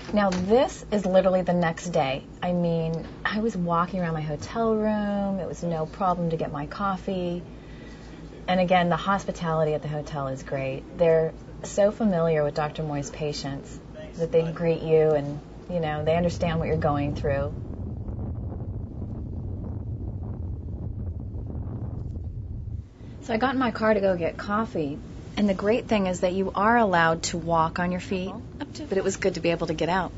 Now this is literally the next day. I mean, I was walking around my hotel room. It was no problem to get my coffee. And again, the hospitality at the hotel is great. They're so familiar with Dr. Moy's patients that they greet you and, you know, they understand what you're going through. So I got in my car to go get coffee. And the great thing is that you are allowed to walk on your feet, but it was good to be able to get out.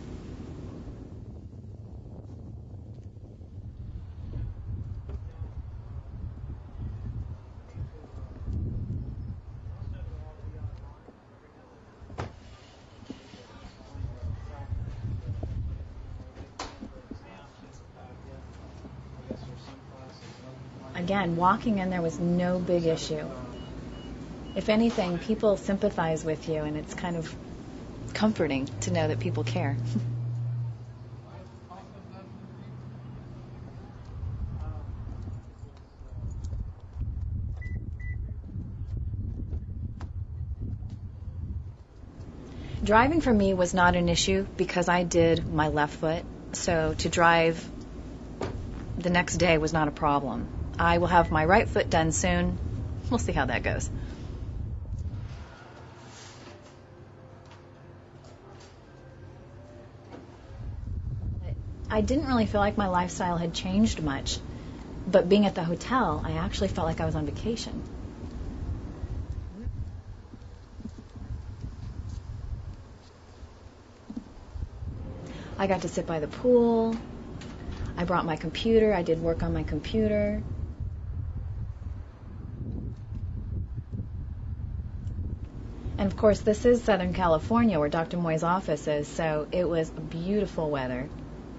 Again, walking in there was no big issue. If anything, people sympathize with you, and it's kind of comforting to know that people care. Driving for me was not an issue because I did my left foot, so to drive the next day was not a problem. I will have my right foot done soon. We'll see how that goes. I didn't really feel like my lifestyle had changed much, but being at the hotel, I actually felt like I was on vacation. I got to sit by the pool. I brought my computer. I did work on my computer. And of course, this is Southern California where Dr. Moy's office is, so it was beautiful weather.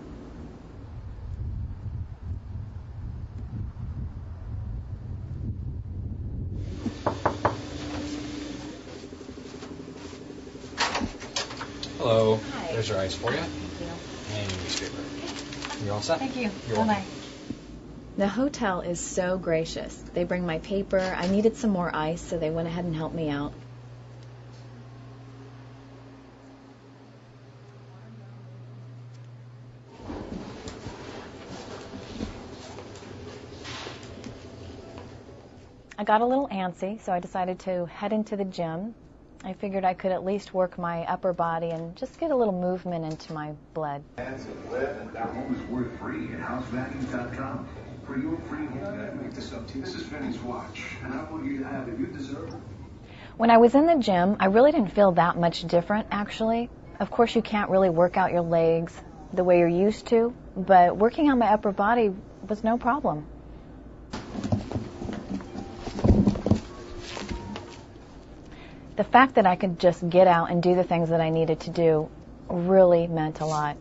Hello. Hi. There's your ice for you. Thank you. And your newspaper. You all set? Thank you. You're Bye-bye. welcome. The hotel is so gracious. They bring my paper. I needed some more ice, so they went ahead and helped me out. I got a little antsy, so I decided to head into the gym. I figured I could at least work my upper body and just get a little movement into my blood. Home is worth free at housevalues.com. For your free home, make this up to you. This is Vinny's watch, and I want you to have it. You deserve it. When I was in the gym, I really didn't feel that much different, actually. Of course, you can't really work out your legs the way you're used to, but working on my upper body was no problem. The fact that I could just get out and do the things that I needed to do really meant a lot.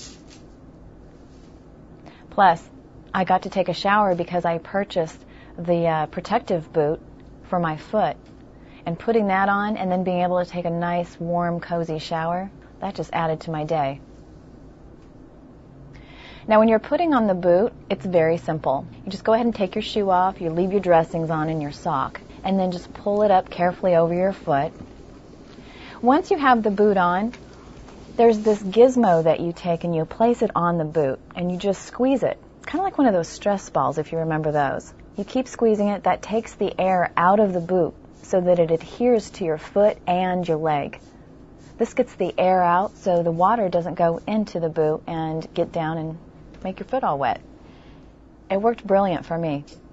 Plus, I got to take a shower because I purchased the protective boot for my foot. And putting that on and then being able to take a nice, warm, cozy shower, that just added to my day. Now, when you're putting on the boot, it's very simple. You just go ahead and take your shoe off, you leave your dressings on and your sock, and then just pull it up carefully over your foot. Once you have the boot on, there's this gizmo that you take and you place it on the boot, and you just squeeze it. It's kind of like one of those stress balls, if you remember those. You keep squeezing it. That takes the air out of the boot so that it adheres to your foot and your leg. This gets the air out so the water doesn't go into the boot and get down and make your foot all wet. It worked brilliant for me.